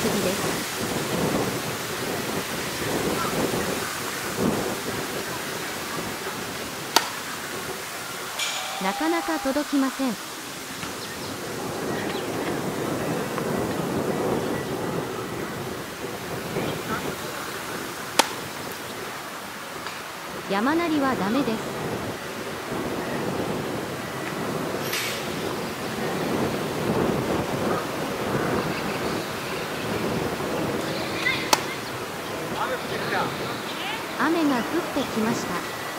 すぎです。なかなか届きません。山なりはダメです。雨が降ってきました。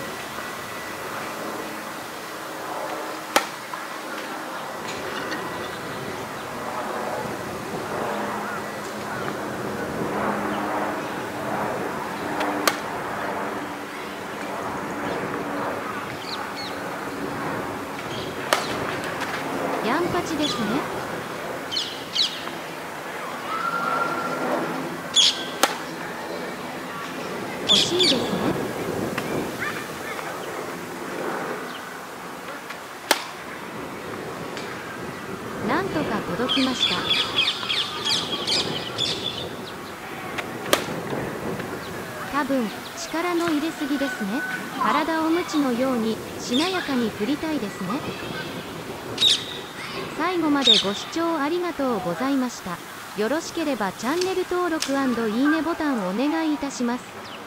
ヤンパチですね。惜しいですね。なんとか届きました。多分力の入れすぎですね。体を鞭のようにしなやかに振りたいですね。最後までご視聴ありがとうございました。よろしければチャンネル登録&いいねボタンをお願いいたします。